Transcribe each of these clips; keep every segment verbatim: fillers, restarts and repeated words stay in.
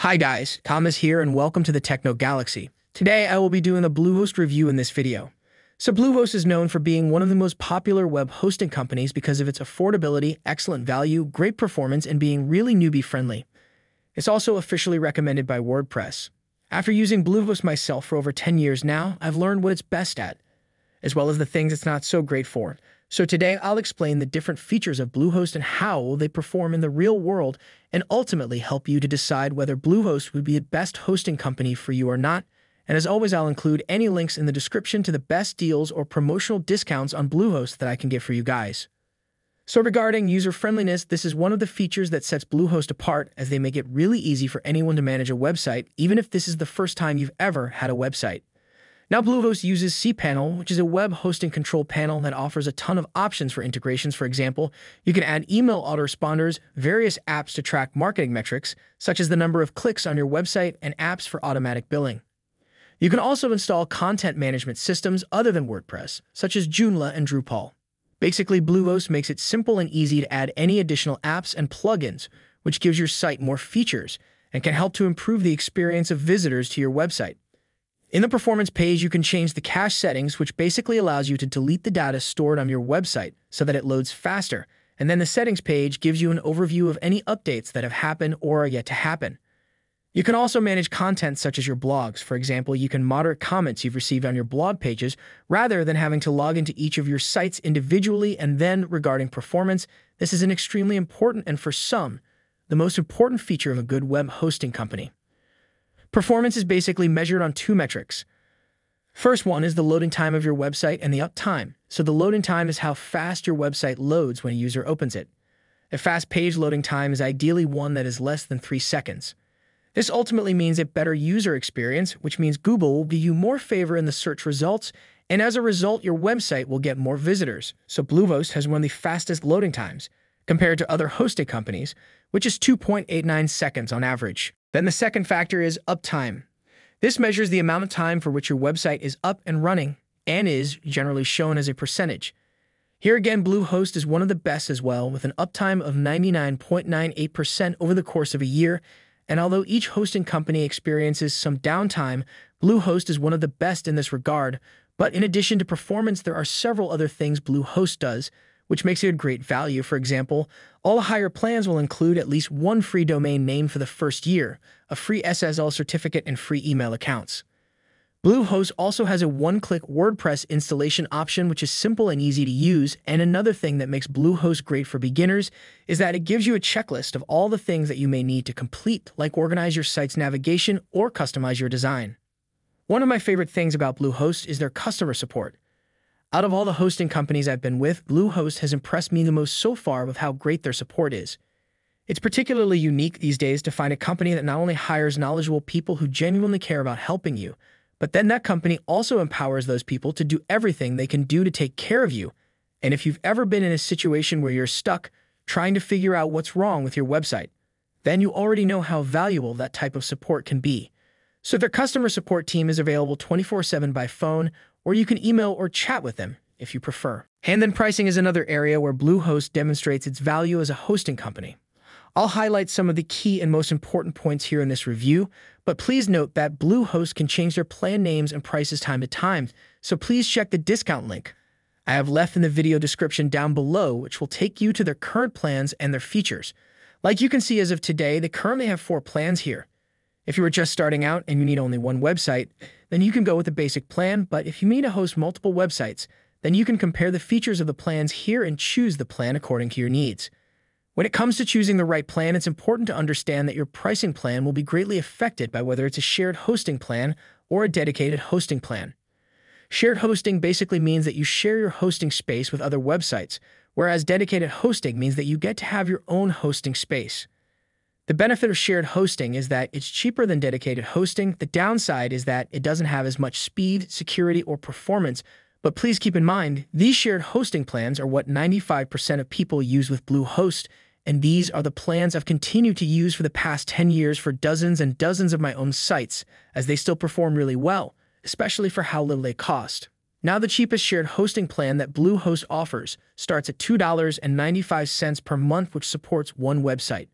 Hi guys, Thomas here and welcome to the Techno Galaxy. Today I will be doing a Bluehost review in this video. So Bluehost is known for being one of the most popular web hosting companies because of its affordability, excellent value, great performance, and being really newbie friendly. It's also officially recommended by WordPress. After using Bluehost myself for over ten years now, I've learned what it's best at, as well as the things it's not so great for. So today I'll explain the different features of Bluehost and how they perform in the real world and ultimately help you to decide whether Bluehost would be the best hosting company for you or not. And as always, I'll include any links in the description to the best deals or promotional discounts on Bluehost that I can get for you guys. So regarding user friendliness, this is one of the features that sets Bluehost apart, as they make it really easy for anyone to manage a website, even if this is the first time you've ever had a website. Now, Bluehost uses cPanel, which is a web hosting control panel that offers a ton of options for integrations. For example, you can add email autoresponders, various apps to track marketing metrics, such as the number of clicks on your website, and apps for automatic billing. You can also install content management systems other than WordPress, such as Joomla and Drupal. Basically, Bluehost makes it simple and easy to add any additional apps and plugins, which gives your site more features and can help to improve the experience of visitors to your website. In the performance page, you can change the cache settings, which basically allows you to delete the data stored on your website so that it loads faster. And then the settings page gives you an overview of any updates that have happened or are yet to happen. You can also manage content such as your blogs. For example, you can moderate comments you've received on your blog pages rather than having to log into each of your sites individually. And then regarding performance, this is an extremely important and for some, the most important feature of a good web hosting company. Performance is basically measured on two metrics. First one is the loading time of your website and the uptime. So the loading time is how fast your website loads when a user opens it. A fast page loading time is ideally one that is less than three seconds. This ultimately means a better user experience, which means Google will give you more favor in the search results, and as a result, your website will get more visitors. So Bluehost has one of the fastest loading times compared to other hosting companies, which is two point eight nine seconds on average. Then the second factor is uptime. This measures the amount of time for which your website is up and running and is generally shown as a percentage. Here again, Bluehost is one of the best as well, with an uptime of ninety-nine point nine eight percent over the course of a year. And although each hosting company experiences some downtime, Bluehost is one of the best in this regard. But in addition to performance, there are several other things Bluehost does, which makes it a great value. For example, all higher plans will include at least one free domain name for the first year, a free S S L certificate, and free email accounts. Bluehost also has a one-click WordPress installation option, which is simple and easy to use. And another thing that makes Bluehost great for beginners is that it gives you a checklist of all the things that you may need to complete, like organize your site's navigation or customize your design. One of my favorite things about Bluehost is their customer support. Out of all the hosting companies I've been with, Bluehost has impressed me the most so far with how great their support is. It's particularly unique these days to find a company that not only hires knowledgeable people who genuinely care about helping you, but then that company also empowers those people to do everything they can do to take care of you. And if you've ever been in a situation where you're stuck trying to figure out what's wrong with your website, then you already know how valuable that type of support can be. So their customer support team is available twenty-four seven by phone, or you can email or chat with them if you prefer. And then pricing is another area where Bluehost demonstrates its value as a hosting company. I'll highlight some of the key and most important points here in this review, but please note that Bluehost can change their plan names and prices time to time, so please check the discount link I have left in the video description down below, which will take you to their current plans and their features. Like you can see, as of today, they currently have four plans here. If you are just starting out and you need only one website, then you can go with the basic plan, but if you need to host multiple websites, then you can compare the features of the plans here and choose the plan according to your needs. When it comes to choosing the right plan, it's important to understand that your pricing plan will be greatly affected by whether it's a shared hosting plan or a dedicated hosting plan. Shared hosting basically means that you share your hosting space with other websites, whereas dedicated hosting means that you get to have your own hosting space. The benefit of shared hosting is that it's cheaper than dedicated hosting. The downside is that it doesn't have as much speed, security, or performance. But please keep in mind, these shared hosting plans are what ninety-five percent of people use with Bluehost, and these are the plans I've continued to use for the past ten years for dozens and dozens of my own sites, as they still perform really well, especially for how little they cost. Now, the cheapest shared hosting plan that Bluehost offers starts at two dollars and ninety-five cents per month, which supports one website.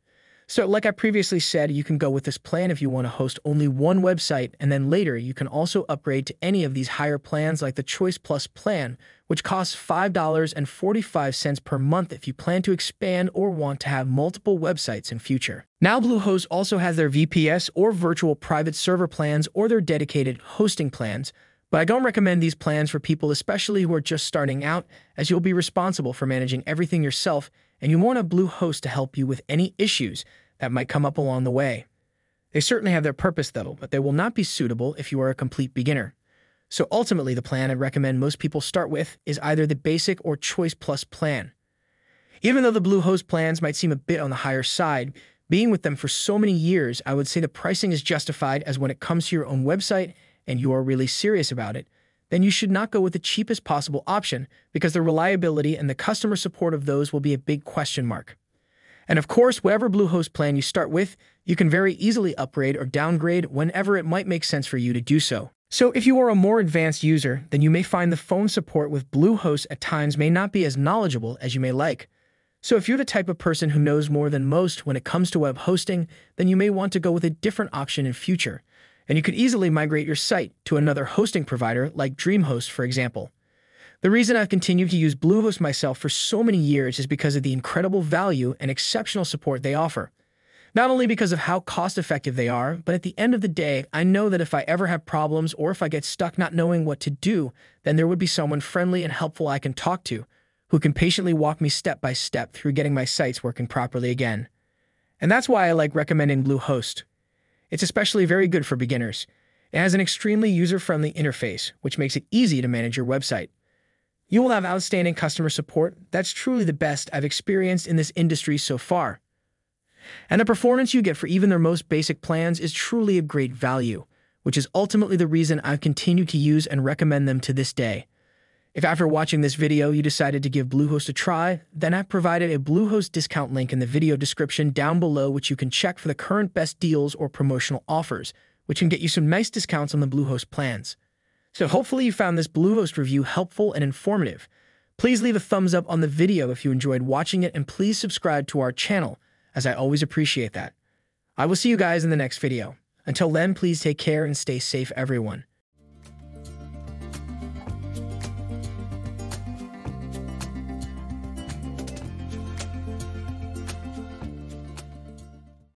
So like I previously said, you can go with this plan if you want to host only one website, and then later you can also upgrade to any of these higher plans like the Choice Plus plan, which costs five dollars and forty-five cents per month if you plan to expand or want to have multiple websites in future. Now Bluehost also has their V P S or virtual private server plans or their dedicated hosting plans, but I don't recommend these plans for people especially who are just starting out, as you'll be responsible for managing everything yourself and you want a Bluehost to help you with any issues that might come up along the way. They certainly have their purpose though, but they will not be suitable if you are a complete beginner. So ultimately, the plan I'd recommend most people start with is either the Basic or Choice Plus plan. Even though the Bluehost plans might seem a bit on the higher side, being with them for so many years, I would say the pricing is justified, as when it comes to your own website and you are really serious about it, then you should not go with the cheapest possible option, because the reliability and the customer support of those will be a big question mark. And of course, whatever Bluehost plan you start with, you can very easily upgrade or downgrade whenever it might make sense for you to do so. So if you are a more advanced user, then you may find the phone support with Bluehost at times may not be as knowledgeable as you may like. So if you're the type of person who knows more than most when it comes to web hosting, then you may want to go with a different option in future. And you could easily migrate your site to another hosting provider like DreamHost, for example. The reason I've continued to use Bluehost myself for so many years is because of the incredible value and exceptional support they offer. Not only because of how cost-effective they are, but at the end of the day, I know that if I ever have problems or if I get stuck not knowing what to do, then there would be someone friendly and helpful I can talk to, who can patiently walk me step by step through getting my sites working properly again. And that's why I like recommending Bluehost. It's especially very good for beginners. It has an extremely user-friendly interface, which makes it easy to manage your website. You will have outstanding customer support that's truly the best I've experienced in this industry so far. And the performance you get for even their most basic plans is truly of great value, which is ultimately the reason I've continued to use and recommend them to this day. If after watching this video you decided to give Bluehost a try, then I've provided a Bluehost discount link in the video description down below, which you can check for the current best deals or promotional offers, which can get you some nice discounts on the Bluehost plans. So hopefully you found this Bluehost review helpful and informative. Please leave a thumbs up on the video if you enjoyed watching it, and please subscribe to our channel, as I always appreciate that. I will see you guys in the next video. Until then, please take care and stay safe, everyone.